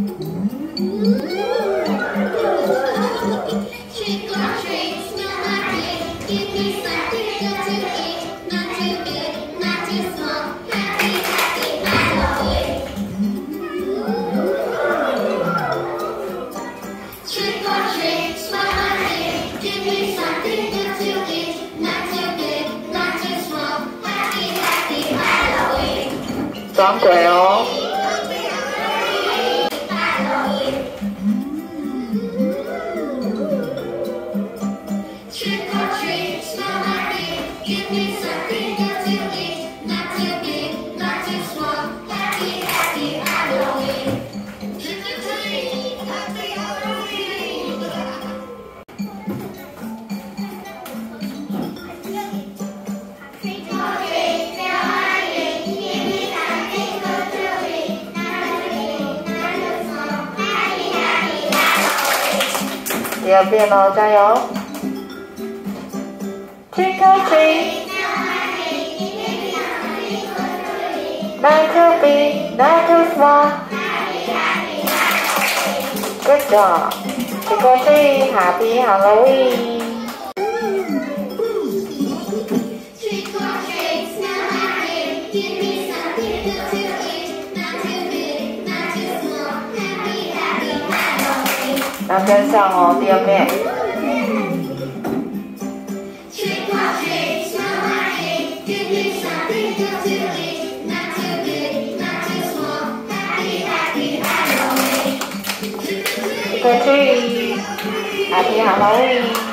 装鬼哦！第二遍喽，加油 ！Trick or treat, not too big, not too small. Good job. Trick or treat, happy Halloween. Trick or treat, smell my ear, give me something good to eat. Not too big, not too small. Happy, happy Halloween. 要跟上哦，第二遍。Trick or treat, smell my ear, give me something good to eat. Not too big, not too small. Happy, happy Halloween. Trick or treat, happy Halloween.